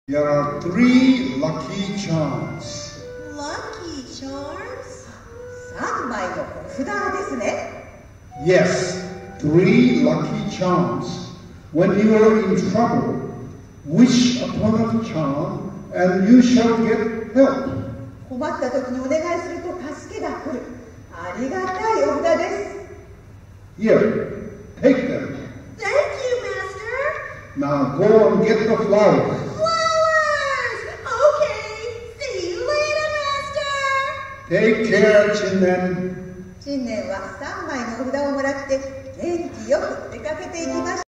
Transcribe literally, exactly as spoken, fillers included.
There are three lucky charms. Lucky charms? さんまいのお札ですね。 Yes, three lucky charms. When you are in trouble, wish upon a charm and you shall get help. 困った時にお願いすると助けが来る。ありがたいお札です。 Here, take them. Thank you, Master. Now go and get the flowers. Take care, Chinmen. 新年はさんまいのお札をもらって元気よく出かけていきました。